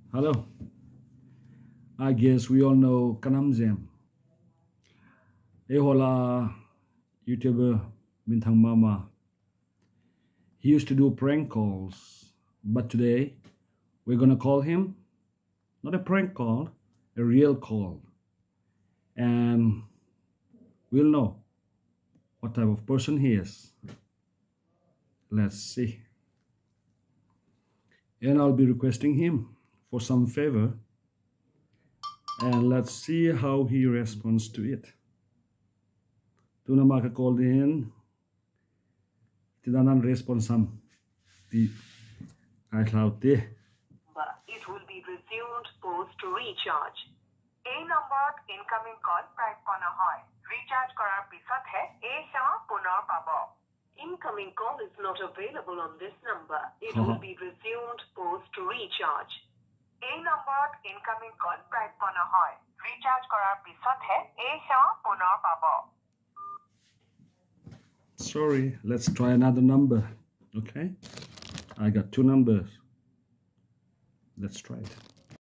Hello. I guess we all know KANAMJEM. Hola, YouTuber Bintang Mama. He used to do prank calls, but today we're gonna call him not a prank call, a real call, and we'll know what type of person he is. Let's see. And I'll be requesting him for some favor, and let's see how he responds to it. Tuna maka-call din, tinanan response sam di iCloud di. It will be resumed post recharge. এই নম্বৰত incoming call প্ৰায় কৰা হয়। Recharge কৰাৰ পিছতহে এই সেৱা পুনৰ পাব। Incoming call is not available on this number. It will be resumed post recharge. এই নম্বৰত incoming call প্ৰায় কৰা হয়। Recharge কৰাৰ পিছতহে এই সেৱা পুনৰ পাব। Sorry, let's try another number. Okay, I got two numbers. Let's try it.